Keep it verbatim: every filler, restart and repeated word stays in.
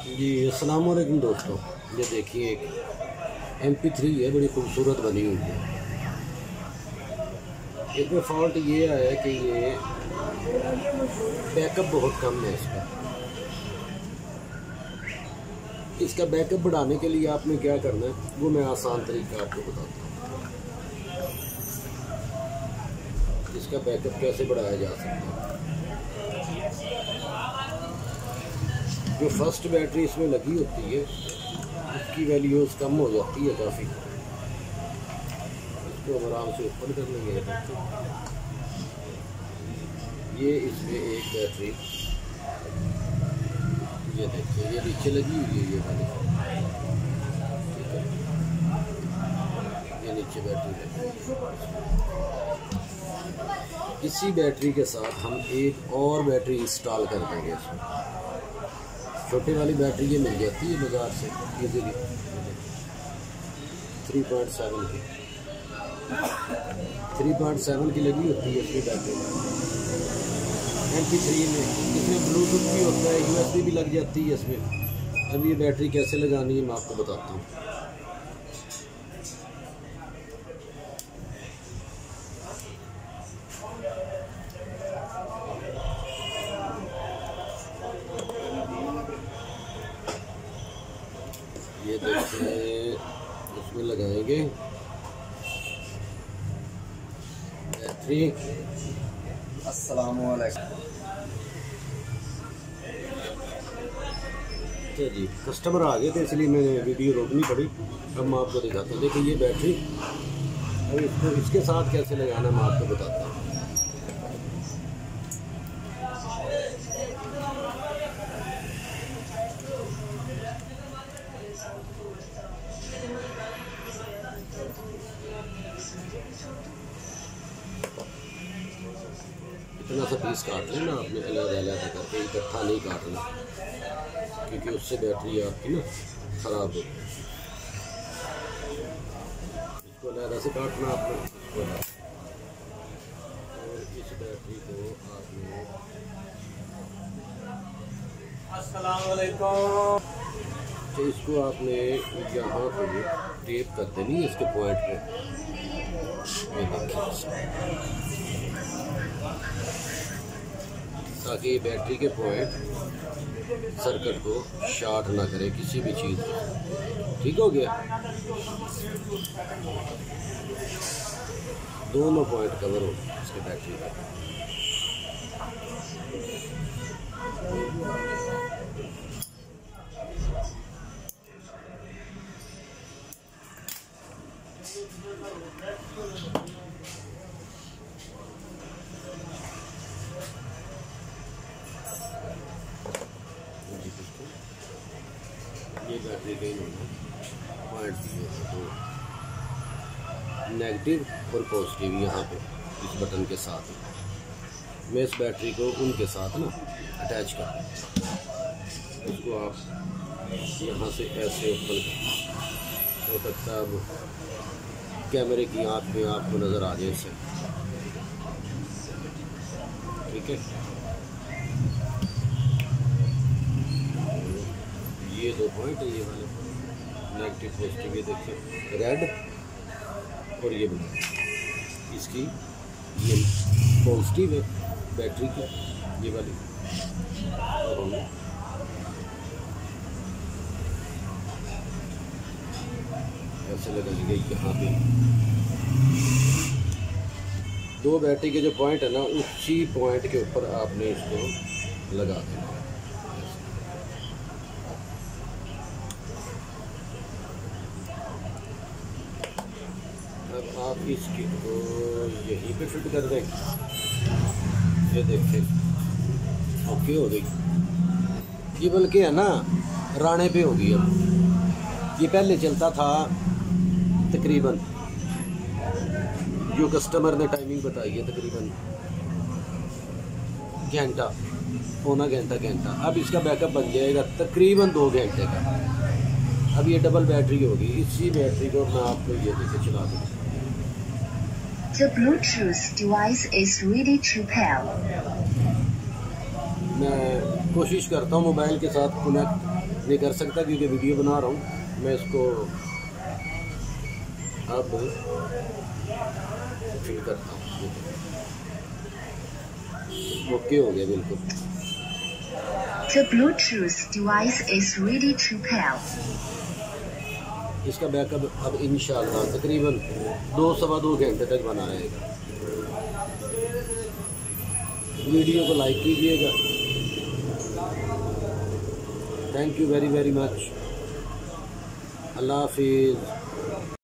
जी अस्सलाम वालेकुम दोस्तों, ये देखिए एक एम पी थ्री है, बड़ी खूबसूरत बनी हुई है। इसमें फॉल्ट ये आया कि ये बैकअप बहुत कम है इसका। इसका बैकअप बढ़ाने के लिए आपने क्या करना है वो मैं आसान तरीका आपको बताता हूँ। इसका बैकअप कैसे बढ़ाया जा सकता है। जो फर्स्ट बैटरी इसमें लगी होती है उसकी वैल्यूज कम हो जाती है काफ़ी। इसको हम आराम से ओपन कर लेंगे। ये इसमें एक बैटरी, ये देखिए ये नीचे लगी हुई है, ये वाली ये नीचे बैटरी लगी। इसी बैटरी के साथ हम एक और बैटरी इंस्टॉल कर देंगे इसमें। छोटी वाली बैटरी ये मिल जाती है बाज़ार से इजीली, थ्री पॉइंट सेवन की थ्री पॉइंट सेवन की लगी होती है इसकी बैटरी एम पी थ्री में। इसमें ब्लूटूथ भी होता है, यू एस बी भी लग जाती है इसमें। अब ये बैटरी कैसे लगानी है मैं आपको बताता हूँ। ये देखिए इसमें लगाएंगे बैटरी। अस्सलाम वालेकुम। जी कस्टमर आ गए थे इसलिए मैंने वीडियो रोकनी पड़ी। अब मैं आपको दिखाता हूँ। देखिए ये बैटरी, अब इसको इसके साथ कैसे लगाना मैं आपको बताता हूँ। इतना सा पीस काट लेना आपने, अलग अलग करके, इकट्ठा नहीं काटना क्योंकि उससे बैटरी आपकी ना ख़राब हो। इसको अलग से काटना आपने, इसको और इस बैटरी को आपने अस्सलाम वालेकुम। तो इसको आपने यहाँ पे टेप कर देनी है इसके पॉइंट पे। ताकि बैटरी के पॉइंट सर्किट को शॉर्ट ना करे किसी भी चीज़ को। ठीक हो गया, दोनों पॉइंट कवर हो इसके बैटरी का। ये बैटरी के पॉइंट दिए हैं, तो नेगेटिव और पॉजिटिव यहाँ पे इस बटन के साथ। मैं इस बैटरी को उनके साथ ना अटैच कर दूँ। इसको आप यहाँ से ऐसे ओपन कर, हो सकता है अब कैमरे की आँख में आपको नज़र आ जाए इससे। ठीक है, ये दो पॉइंट है, ये वाले नेगेटिव पॉजिटिव, ये देखिए रेड और ये ब्लू। इसकी ये पॉजिटिव है बैटरी की, ये वाली, और हमने ऐसे लगाएंगे यहाँ पे। दो बैटरी के जो पॉइंट है ना, उसी पॉइंट के ऊपर आपने इसको लगा देना। अब आप इस किट को यहीं पे फिट कर दें। ये देखिए ओके हो गई। ये बल्कि है ना राणे पे हो गई। अब ये पहले चलता था तकरीबन, जो कस्टमर ने टाइमिंग बताई है तकरीबन घंटा, पौना घंटा घंटा। अब इसका बैकअप बन जाएगा तकरीबन दो घंटे का। अब ये डबल बैटरी होगी। इसी बैटरी को मैं आपको ये देखे चला दूँ। The Bluetooth device is ready to pair. मैं कोशिश करता हूँ मोबाइल के साथ कनेक्ट नहीं कर सकता क्योंकि वीडियो बना रहा हूँ मैं इसको अब फिल करता हूँ। ओके हो गया बिल्कुल। The Bluetooth device is ready to pair. इसका बैकअप अब इंशाल्लाह तकरीबन दो सवा दो घंटे तक बना रहेगा। वीडियो को लाइक कीजिएगा। Thank you very very much. अल्लाह हाफिज़।